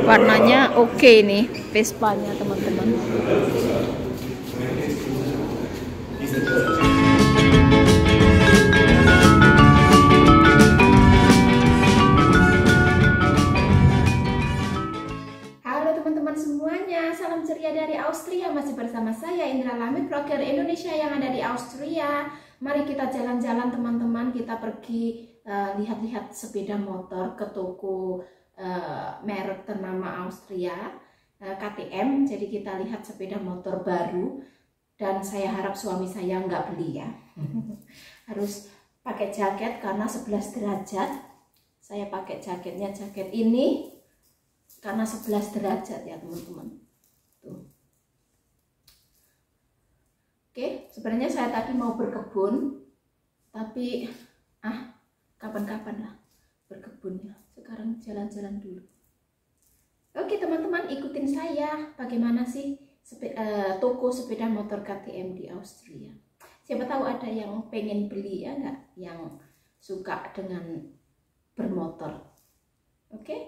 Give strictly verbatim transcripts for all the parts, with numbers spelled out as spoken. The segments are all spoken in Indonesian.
Warnanya oke okay nih Vespanya teman-teman. Halo teman-teman semuanya, salam ceria dari Austria. Masih bersama saya Indra Lamit, vlogger Indonesia yang ada di Austria. Mari kita jalan-jalan teman-teman, kita pergi lihat-lihat uh, sepeda motor ke toko uh, merek ternama Austria, uh, K T M. Jadi kita lihat sepeda motor baru, dan saya harap suami saya nggak beli ya. Harus pakai jaket karena sebelas derajat. Saya pakai jaketnya jaket ini karena sebelas derajat ya teman-teman. Tuh. Oke, sebenarnya saya tadi mau berkebun, tapi ah kapan-kapan lah berkebunnya. Sekarang jalan-jalan dulu. Oke teman-teman, ikutin saya bagaimana sih sepe, uh, toko sepeda motor K T M di Austria. Siapa tahu ada yang pengen beli ya nggak, yang suka dengan bermotor. Oke?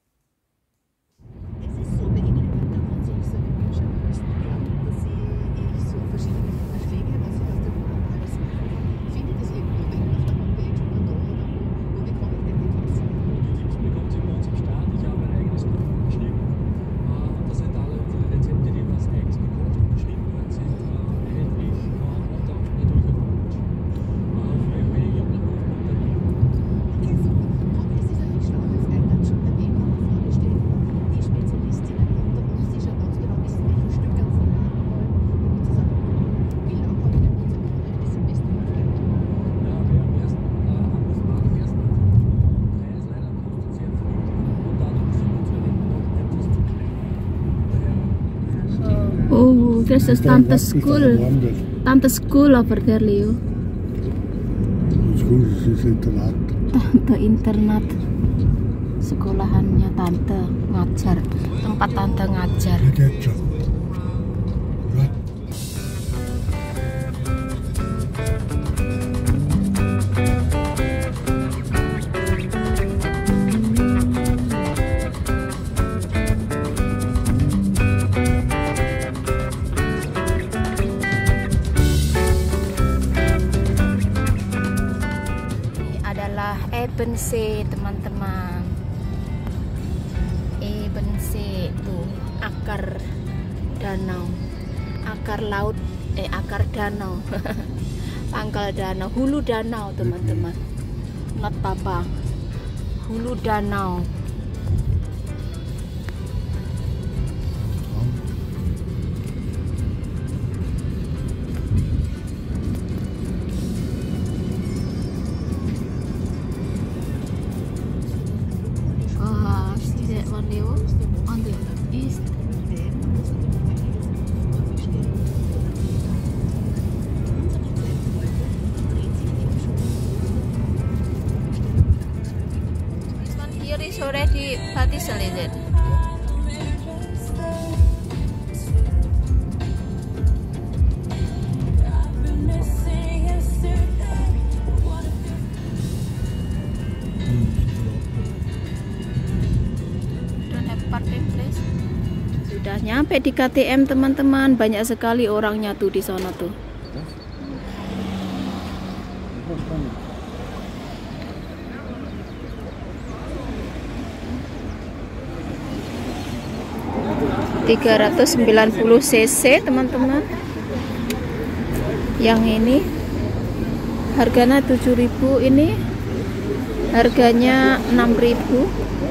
Oh, this is Tante School. Tante School over there, Leo. School is internat. Tante internat. Sekolahannya Tante ngajar. Tempat Tante ngajar. Ebensee teman-teman, Ebensee tuh akar danau, akar laut, eh akar danau, pangkal danau, hulu danau teman-teman, not papa, hulu danau. On the east. This one here is already isolated. Sudah nyampe di K T M teman-teman, banyak sekali orangnya tuh di sana tuh. tiga ratus sembilan puluh cc teman-teman. Yang ini harganya tujuh ribu, ini harganya enam ribu.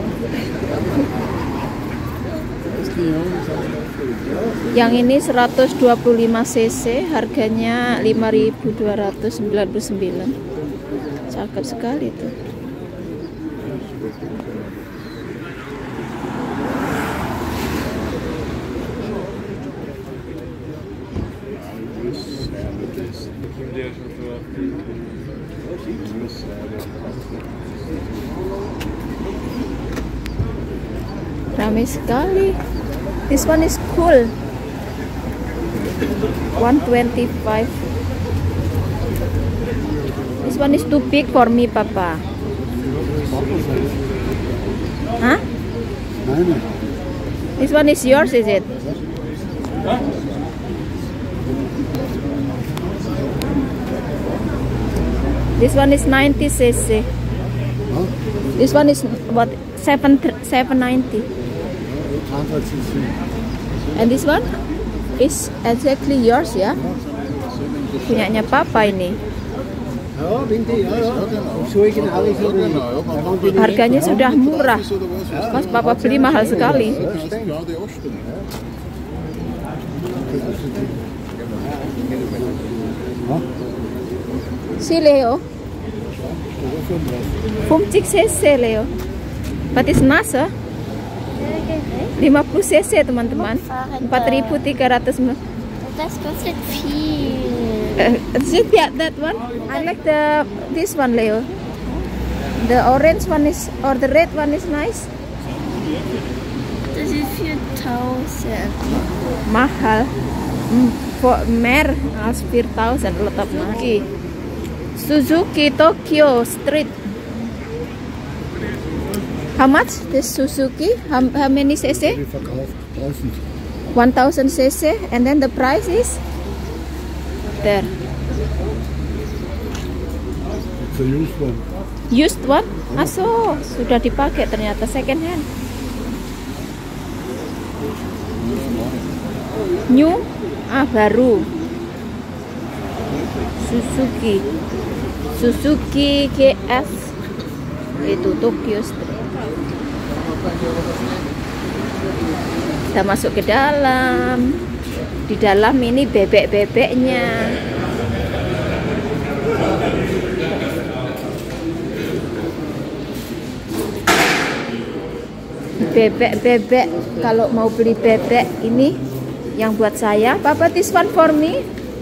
Yang ini seratus dua puluh lima cc, harganya lima ribu dua ratus sembilan puluh sembilan. Cakep sekali tuh. Ramai sekali. This one is cool. one twenty-five. This one is too big for me, Papa. Hah? Nein. This one is yours, is it? This one is ninety c c. This one is what? seven seven ninety. And this one is exactly yours ya? Punyanya papa ini. Harganya sudah murah. Pas papa beli mahal sekali. Si Leo. fifty cc Leo. But it's nice, huh? lima puluh cc teman-teman. empat ribu tiga ratus. That's good feel. Uh, see that that one? I like the this one, Leo. The orange one is or the red one is nice. This is few thousand. Mahal. Mm, for mer as four thousand letap lagi. Suzuki Tokyo Street. How much this Suzuki? How, how many cc? one thousand cc, and then the price is there. It's a used one. Used one? Ah, so sudah dipakai ternyata second hand. New? Ah, baru. Suzuki. Suzuki G S. Itu Tokyo Street. Kita masuk ke dalam. Di dalam ini bebek-bebeknya. Bebek-bebek. Kalau mau beli bebek ini yang buat saya. Papa, this one for me.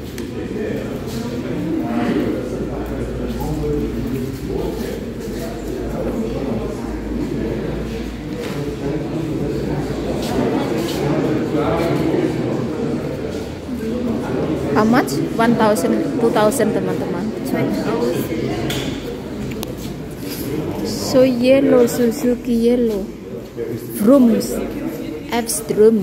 How much? one thousand, two thousand teman-teman. So yellow, Suzuki yellow. Vrooms. F-Strum.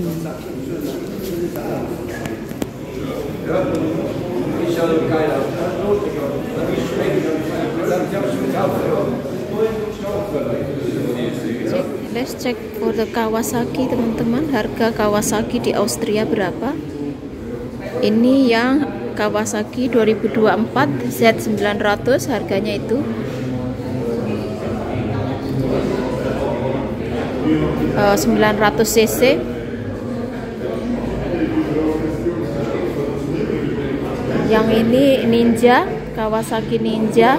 Let's check for the Kawasaki teman-teman. Harga Kawasaki di Austria berapa? Ini yang Kawasaki dua ribu dua puluh empat Z sembilan ratus, harganya itu uh, sembilan ratus cc. Yang ini Ninja, Kawasaki Ninja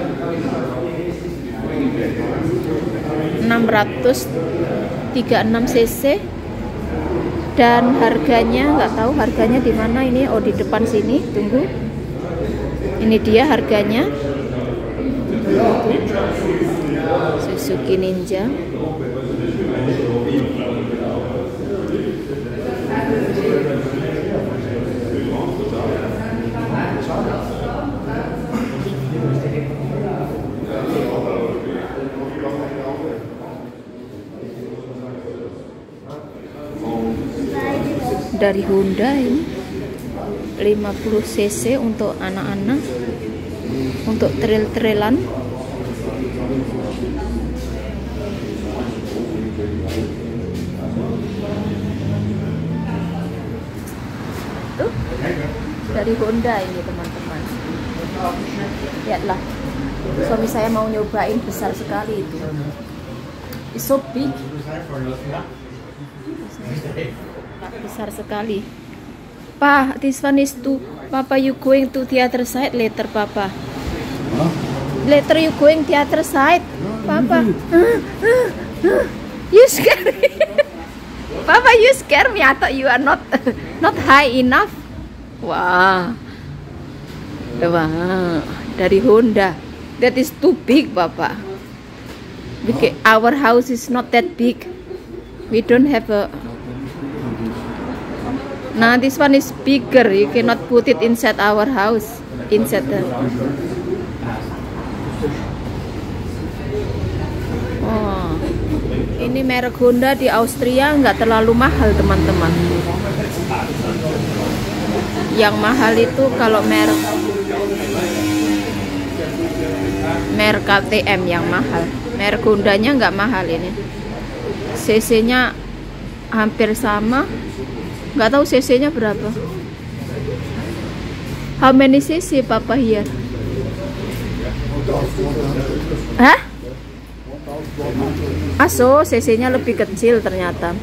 enam ratus tiga puluh enam cc. Dan harganya nggak tahu harganya di mana ini. Oh, di depan sini. Tunggu. Ini dia harganya. Suzuki Ninja. Dari Honda ini lima puluh cc untuk anak-anak, untuk trail-trailan. Tuh, dari Honda ini teman-teman. Lihatlah, suami saya mau nyobain, besar sekali itu. It's so big. Besar sekali. Pa, this one is to Papa, you going to the other side later, Papa. Huh? Later you going the other side, Papa. You scare me. Papa, you scare me. I thought you are not not high enough. Wah, wah, dari Honda. That is too big, Papa. Because our house is not that big. We don't have a. Nah, this one is bigger. You cannot put it inside our house. Inside the. Oh, ini Ini merek Honda di Austria nggak terlalu mahal teman-teman. Yang mahal itu kalau merek merek K T M yang mahal. Merek Hondanya nggak mahal ini. cc-nya hampir sama. Nggak tahu cc-nya berapa. How many cc Papa here? Hah? Aso, cc-nya lebih kecil ternyata.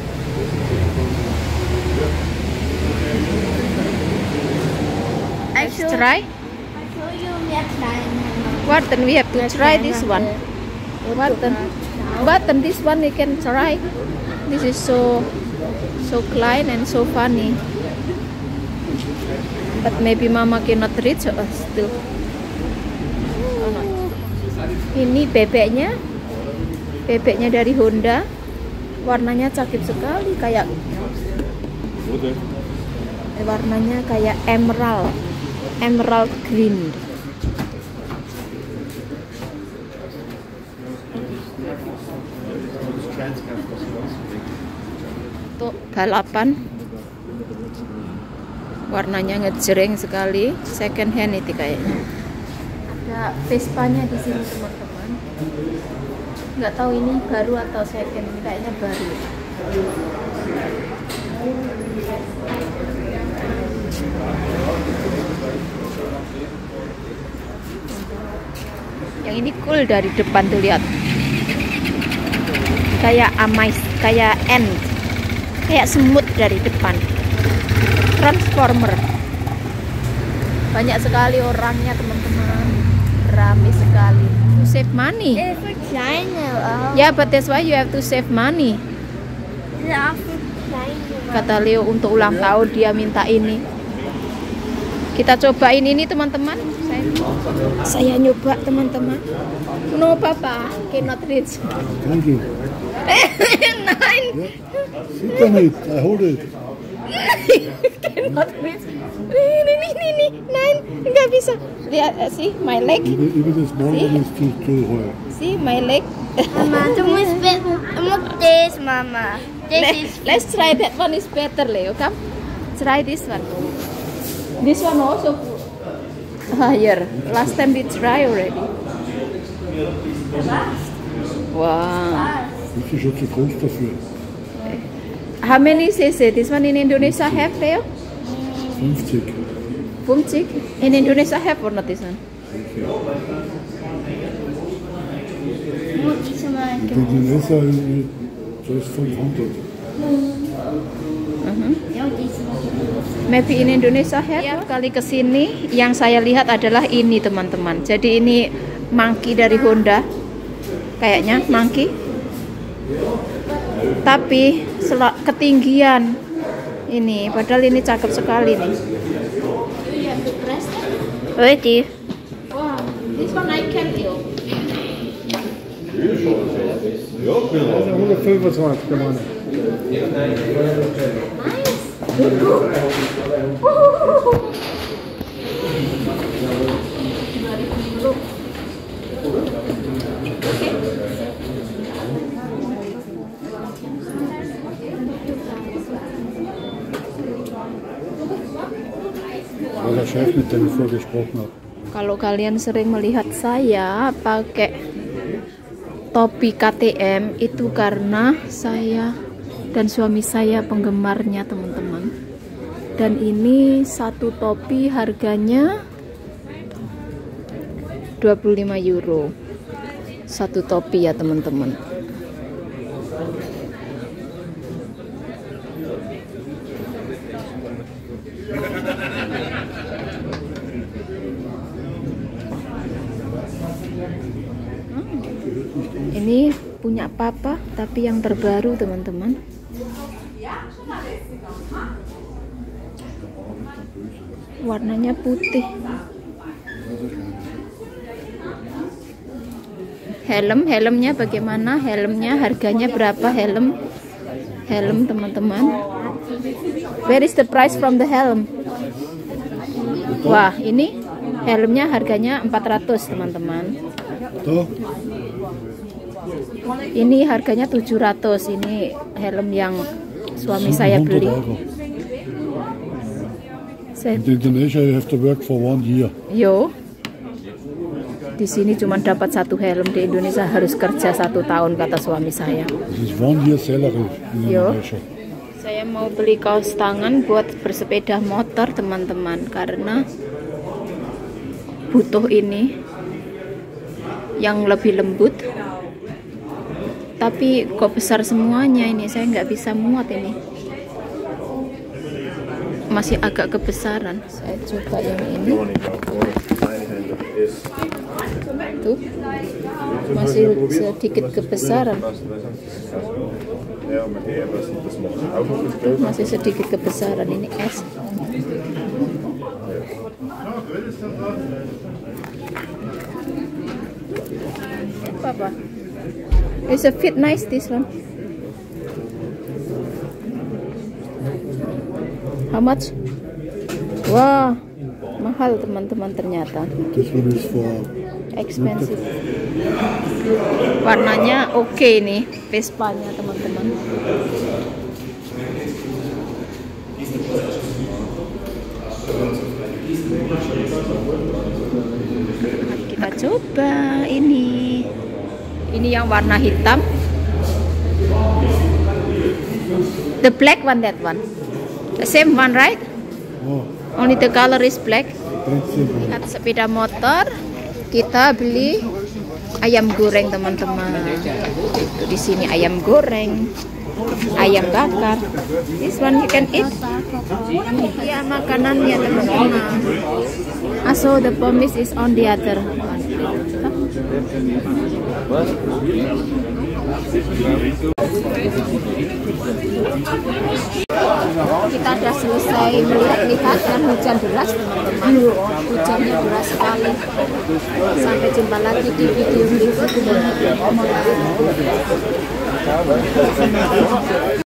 Let's try. What then we have to try this one. What then? But then this one we can try. This is so so clean and so funny. But maybe Mama cannot reach us still. Ini bebeknya, bebeknya dari Honda. Warnanya cakep sekali, kayak warnanya kayak emerald, emerald green. Untuk balapan, warnanya ngejreng sekali, second hand itu kayaknya. Ada Vespanya di sini teman-teman. Nggak tahu ini baru atau second, kayaknya baru. Yang ini cool dari depan tuh, lihat. Kayak amais, kayak ant, kayak semut dari depan. Transformer. Banyak sekali orangnya teman-teman, ramai sekali. To save money. It's for China. Oh. Yeah, but that's why you have to save money. Yeah, for China. Kata Leo untuk ulang tahun dia minta ini. Kita cobain ini teman-teman. Saya, saya nyoba teman-teman. No papa, cannot reach. Thank you. Nine. Yeah. Sit on it. I hold it. Cannot reach. Ini, ini, ini, ini, nine, nggak bisa. Lihat, see my leg. Even, even the small See? one is too, too high. See my leg. Mama, du musst be- look this, Mama. This Let, is let's try that one is better, Leo. Come, try this one. This one also higher. Last time we try already. Wow. Das ist schon zu groß dafür. How many cc? This one in Indonesia have, Leo? fünfzig. fünfzig? In Indonesia have or not this one? Nur diese mal. Und in Indonesia das ist fünfhundert. Ja, diese mal. Maybe in Indonesia have. Tiap kali kesini yang saya lihat adalah ini teman-teman. Jadi ini monkey dari Honda. Kayaknya monkey. Tapi sel- ketinggian ini, padahal ini cakep sekali nih. Ready? Wow, this one I can do. hundertfünfundzwanzig, Mann. War der Chef, mit dem ich vorgesprochen habe. Kalau kalian sering melihat saya pakai topi K T M itu karena saya dan suami saya penggemarnya teman-teman. Dan ini satu topi harganya dua puluh lima euro. Satu topi ya teman-teman. Ini punya papa tapi yang terbaru teman-teman. Warnanya putih. Helm, helmnya bagaimana? Helmnya harganya berapa helm? Helm teman-teman. Where is the price from the helm? Wah, ini helmnya harganya empat ratus teman-teman. Da, Ini harganya tujuh ratus. Ini helm yang suami saya beli. Saya, In Indonesia you have to work for one year. yo, di sini cuma dapat satu helm, di Indonesia harus kerja satu tahun kata suami saya. This is one year salary in Yo. Indonesia. Saya mau beli kaos tangan buat bersepeda motor teman-teman, karena butuh ini yang lebih lembut. Tapi kok besar semuanya ini, saya nggak bisa muat ini. Masih agak kebesaran. Saya coba yang ini. Tuh, masih sedikit kebesaran. Tuh, masih sedikit kebesaran. Ini S. Apa? It's a fit nice this one. How much? Wah, mahal teman-teman ternyata. This one is for Expensive. Warnanya oke okay nih, Vespa-nya teman-teman. Kita coba ini. Ini yang warna hitam. The black one, that one. The same one, right? oh, Only the color is black. that's it. Lihat sepeda motor, kita beli ayam goreng teman-teman. Itu di sini ayam goreng, ayam bakar. This one you can eat. Ya makanannya teman-teman. Ah, so the pommes is on the other one. Kita sudah selesai melihat-lihat dan hujan deras teman-teman. Hujannya deras sekali. Sampai jumpa lagi di video berikutnya.